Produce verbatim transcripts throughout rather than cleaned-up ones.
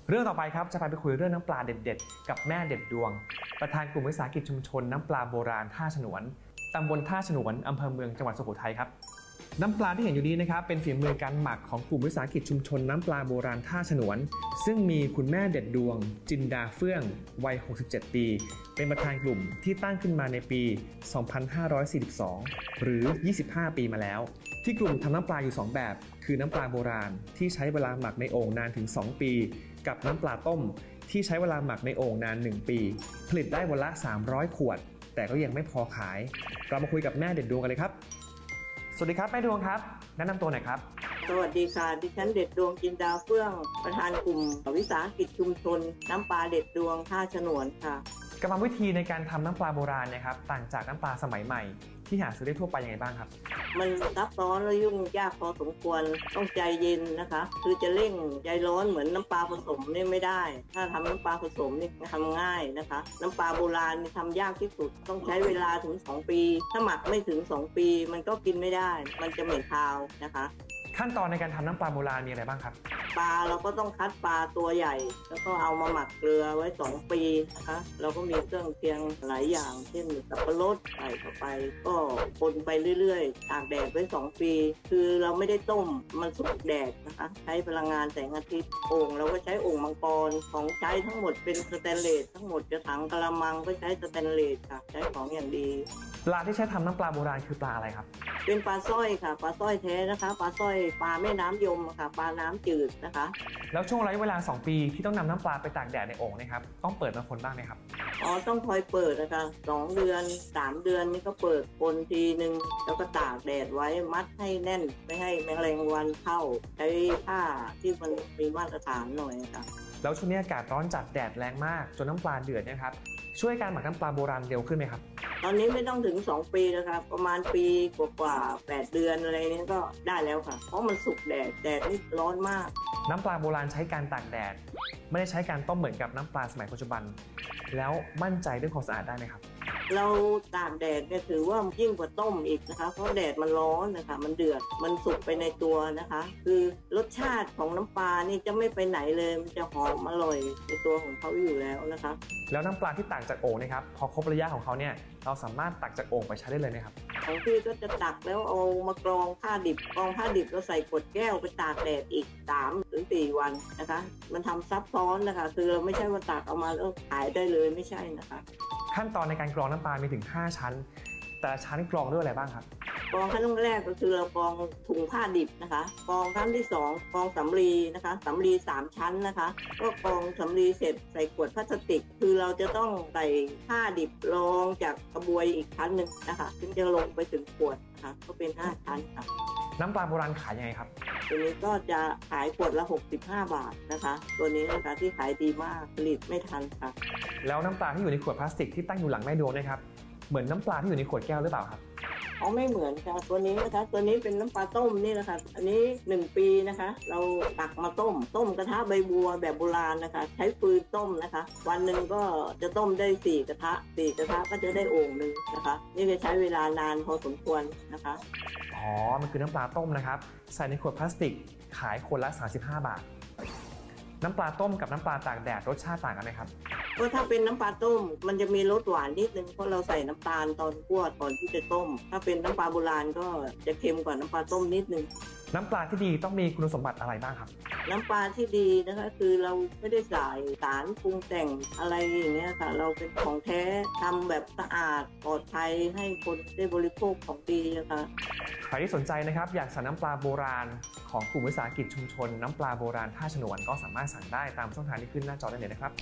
เรื่องต่อไปครับจะพาไปคุยเรื่องน้ำปลาเด็ดๆกับแม่เด็ดดวงประธานกลุ่มวิสาหกิจชุมชนน้ำปลาโบราณท่าฉนวนตำบลท่าฉนวนอำเภอเมืองจังหวัดสุโขทัยครับน้ำปลาที่เห็นอยู่นี้นะครับเป็นฝีมือการหมักของกลุ่มวิสาหกิจชุมชนน้ำปลาโบราณท่าฉนวนซึ่งมีคุณแม่เด็ดดวงจินดาเฟื่องวัยหกสิบเจ็ดปีเป็นประธานกลุ่มที่ตั้งขึ้นมาในปีสองพันห้าร้อยสี่สิบสองหรือยี่สิบห้าปีมาแล้วที่กลุ่มทำน้ำปลาอยู่สองแบบคือน้ำปลาโบราณที่ใช้เวลาหมักในโอ่งนานถึงสองปีกับน้ำปลาต้มที่ใช้เวลาหมักในโอ่งนานหนึ่งปีผลิตได้วันละสามร้อยขวดแต่ก็ยังไม่พอขายเรามาคุยกับแม่เด็ดดวงกันเลยครับสวัสดีครับแม่ดวงครับแนะนำตัวหน่อยครับสวัสดีค่ะดิฉันเด็ดดวงจินดาเฟื่องประธานกลุ่มวิสาหกิจชุมชนน้ำปลาเด็ดดวงท่าฉนวนค่ะกรรมวิธีในการทำน้ำปลาโบราณนะครับต่างจากน้ำปลาสมัยใหม่ที่หาซื้อได้ทั่วไปยังไงบ้างครับมันซับซ้อนและยุ่งยากพอสมควรต้องใจเย็นนะคะคือจะเร่งใจร้อนเหมือนน้ำปลาผสมนี่ไม่ได้ถ้าทำน้ำปลาผสมนี่ทำง่ายนะคะน้ำปลาโบราณนี่ทำยากที่สุดต้องใช้เวลาถึงสองปีถ้าหมักไม่ถึงสองปีมันก็กินไม่ได้มันจะเหม็นคาวนะคะขั้นตอนในการทำน้ำปลาโบราณมีอะไรบ้างครับปลาเราก็ต้องคัดปลาตัวใหญ่แล้วก็เอามาหมักเกลือไว้สองปีนะคะเราก็มีเครื่องเคียงหลายอย่างเช่นสับปะรดใส่เข้าไปก็คนไปเรื่อยๆตากแดดไว้สองปีคือเราไม่ได้ต้มมันสุกแดดนะคะใช้พลังงานแสงอาทิตย์โอ่งเราก็ใช้โอ่งมังกรของใช้ทั้งหมดเป็นสแตนเลสทั้งหมดจะถังกะละมังก็ใช้สแตนเลสค่ะใช้ของอย่างดีปลาที่ใช้ทำน้ำปลาโบราณคือปลาอะไรครับเป็นปลาสร้อยค่ะปลาสร้อยแท้นะคะปลาสร้อยปลาแม่น้ำยมค่ะปลาน้ำจืดนะคะแล้วช่วงระยะเวลาสองปีที่ต้องนำน้ำปลาไปตากแดดในโอ่งนะครับต้องเปิดมาคนบ้างไหมครับอ๋อต้องคอยเปิดนะคะสองเดือนสามเดือนนี่ก็เปิดคนทีหนึ่งแล้วก็ตากแดดไว้มัดให้แน่นไม่ให้แมลงวันเข้าใช้ผ้าที่มันมีมาตรฐานหน่อยค่ะแล้วช่วงนี้อากาศร้อนจัดแดดแรงมากจนน้ำปลาเดือดนะครับช่วยการหมักน้ำปลาโบราณเร็วขึ้นไหมครับตอนนี้ไม่ต้องถึงสองปีแล้วครับประมาณปีกว่าๆแปดเดือนอะไรนี้ก็ได้แล้วค่ะเพราะมันสุกแดดแดดนี่ร้อนมากน้ำปลาโบราณใช้การตากแดดไม่ได้ใช้การต้มเหมือนกับน้ำปลาสมัยปัจจุบันแล้วมั่นใจเรื่องความสะอาดได้ไหมครับเราตากแดดเนี่ยถือว่ายิ่งกว่าต้มอีกนะคะเพราะแดดมันร้อนนะคะมันเดือดมันสุกไปในตัวนะคะคือรสชาติของน้ำปลานี่จะไม่ไปไหนเลยมันจะหอมอร่อยในตัวของเขาอยู่แล้วนะคะแล้วน้ำปลาที่ตากจากโอ่งนะครับพอครบระยะของเขาเนี่ยเราสามารถตักจากโอ่งไปใช้ได้เลยไหมครับของพี่ก็จะตักแล้วเอามากรองผ้าดิบกรองผ้าดิบแล้วใส่ขวดแก้วไปตากแดดอีกสามถึงสี่วันนะคะมันทำซับซ้อนนะคะคือเราไม่ใช่ว่าตักเอามาแล้วขายได้เลยไม่ใช่นะคะขั้นตอนในการกรองน้ำปลามีถึงห้าชั้นแต่ละชั้นกรองด้วยอะไรบ้างครับกรองขั้นแรกก็คือเรากรองถุงผ้าดิบนะคะกรองขั้นที่สองกรองสำลีนะคะสำลีสามชั้นนะคะก็กรองสำลีเสร็จใส่ขวดพลาสติกคือเราจะต้องใส่ผ้าดิบรองจากกระบวยอีกชั้นหนึ่งนะคะถึงจะลงไปถึงขวดนะคะก็เป็นห้าชั้นค่ะน้ำปลาโบราณขายยังไงครับตัวนี้ก็จะขายขวดละหกสิบห้าบาทนะคะตัวนี้นะคะที่ขายดีมากผลิตไม่ทันค่ะแล้วน้ำปลาที่อยู่ในขวดพลาสติกที่ตั้งอยู่หลังแม่ดวงนะครับเหมือนน้ำปลาที่อยู่ในขวดแก้วหรือเปล่าครับอ๋อไม่เหมือนค่ะตัวนี้นะคะตัวนี้เป็นน้ำปลาต้มนี่นะคะอันนี้หนึ่งปีนะคะเราตักมาต้มต้มกระทะใบบัวแบบโบราณนะคะใช้ฟืนต้มนะคะวันหนึ่งก็จะต้มได้สี่กระทะสี่กระทะก็จะได้โอ่งหนึ่งนะคะนี่จะใช้เวลานานพอสมควรนะคะอ๋อมันคือน้ำปลาต้มนะครับใส่ในขวดพลาสติกขายขวดละสามสิบห้าบาทน้ำปลาต้มกับน้ำปลาตากแดดรสชาติต่างกันไหมครับก็ถ้าเป็นน้ำปลาต้มมันจะมีรสหวานนิดนึงเพราะเราใส่น้ำตาลตอนคั่วตอนที่จะต้มถ้าเป็นน้ำปลาโบราณก็จะเค็มกว่าน้ำปลาต้มนิดนึงน้ำปลาที่ดีต้องมีคุณสมบัติอะไรบ้างครับน้ำปลาที่ดีนะคะคือเราไม่ได้ใส่สารปรุงแต่งอะไรอย่างเงี้ยค่ะเราเป็นของแท้ทำแบบสะอาดปลอดภัยให้คนได้บริโภคของดีนะคะใครที่สนใจนะครับอยากสั่งน้ำปลาโบราณของกลุ่มวิสาหกิจชุมชนน้ำปลาโบราณท่าฉนวนก็สามารถสั่งได้ตามช่องทางที่ขึ้นหน้าจอได้เลยนะครับ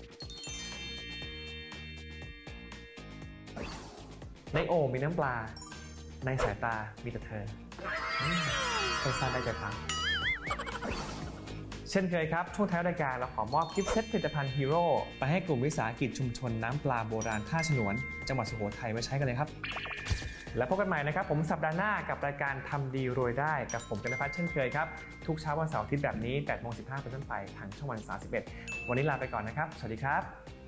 ในโอ่งมีน้ำปลาในสายตามีแต่เธอสั้นๆได้ใจฟังเช่นเคยครับช่วงท้ายรายการเราขอมอบกิฟต์เซตผลิตภัณฑ์ฮีโร่ไปให้กลุ่มวิสาหกิจชุมชนน้ำปลาโบราณท่าฉนวนจังหวัดสุโขทัยไว้ใช้กันเลยครับแล้วพบกันใหม่นะครับผมสัปดาห์หน้ากับรายการทำดีรวยได้กับผมกันภัทรเช่นเคยครับทุกเช้าวันเสาร์อาทิตย์แบบนี้ แปดโมงสิบห้า เป็นต้นไปทางช่องวันสามสิบเอ็ดวันนี้ลาไปก่อนนะครับสวัสดีครับ